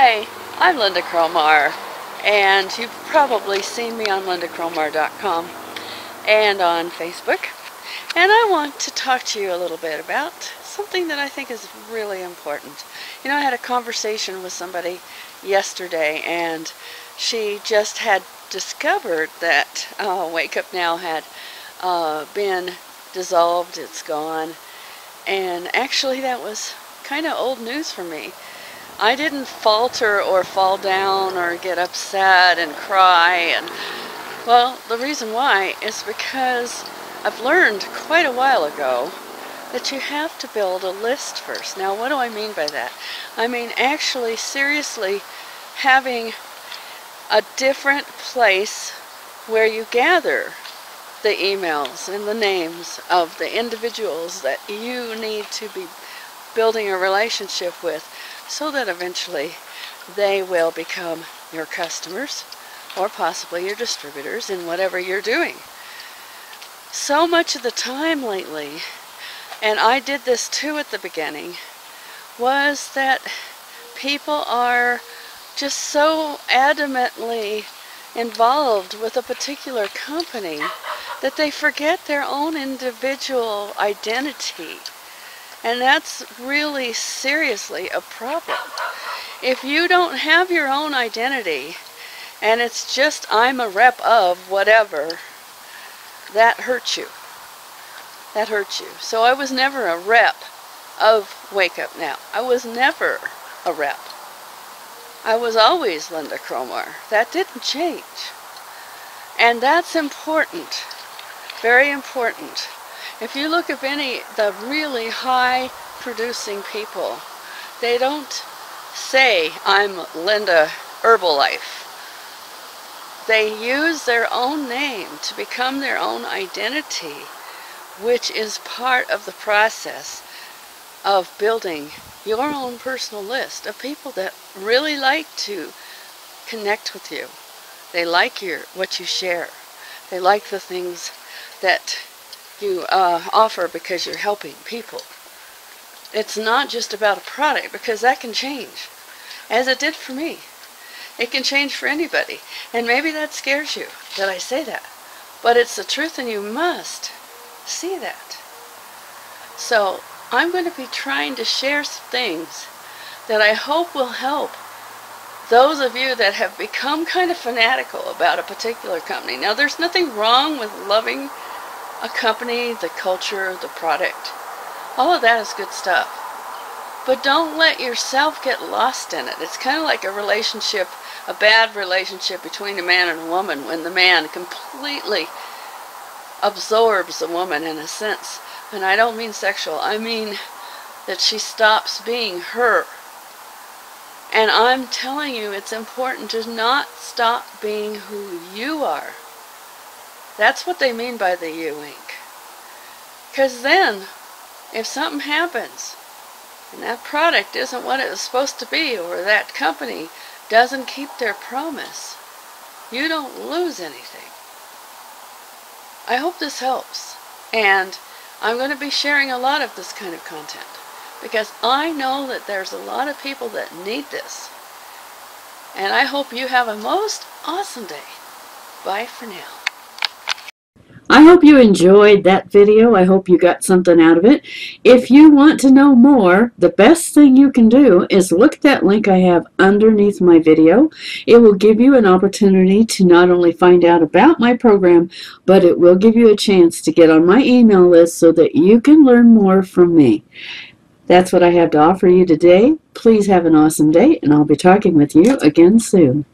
Hi, I'm Lynda Cromar, and you've probably seen me on lyndacromar.com and on Facebook. And I want to talk to you a little bit about something that I think is really important. You know, I had a conversation with somebody yesterday, and she just had discovered that Wake Up Now had been dissolved. It's gone. And actually that was kind of old news for me. I didn't falter or fall down or get upset and cry, and well, the reason why is because I've learned quite a while ago that you have to build a list first. Now, what do I mean by that? I mean actually seriously having a different place where you gather the emails and the names of the individuals that you need to be building a relationship with, so that eventually they will become your customers or possibly your distributors in whatever you're doing. So much of the time lately, and I did this too at the beginning, was that people are just so adamantly involved with a particular company that they forget their own individual identity. And that's really seriously a problem. If you don't have your own identity, and it's just I'm a rep of whatever, that hurts you. That hurts you. So I was never a rep of Wake Up Now. I was never a rep. I was always Lynda Cromar. That didn't change. And that's important. Very important. If you look at the really high producing people, they don't say, I'm Lynda Herbalife. They use their own name to become their own identity, which is part of the process of building your own personal list of people that really like to connect with you. They like what you share. They like the things that you offer because you're helping people. It's not just about a product, because that can change, as it did for me. It can change for anybody, and maybe that scares you that I say that, but it's the truth, and you must see that. So I'm going to be trying to share some things that I hope will help those of you that have become kind of fanatical about a particular company. Now, there's nothing wrong with loving a company, the culture, the product. All of that is good stuff. But don't let yourself get lost in it. It's kind of like a relationship, a bad relationship between a man and a woman, when the man completely absorbs the woman in a sense. And I don't mean sexual. I mean that she stops being her. And I'm telling you, it's important to not stop being who you are. That's what they mean by the you ink. Because then, if something happens, and that product isn't what it was supposed to be, or that company doesn't keep their promise, you don't lose anything. I hope this helps. And I'm going to be sharing a lot of this kind of content, because I know that there's a lot of people that need this. And I hope you have a most awesome day. Bye for now. I hope you enjoyed that video. I hope you got something out of it. If you want to know more, the best thing you can do is look at that link I have underneath my video. It will give you an opportunity to not only find out about my program, but it will give you a chance to get on my email list so that you can learn more from me. That's what I have to offer you today. Please have an awesome day, and I'll be talking with you again soon.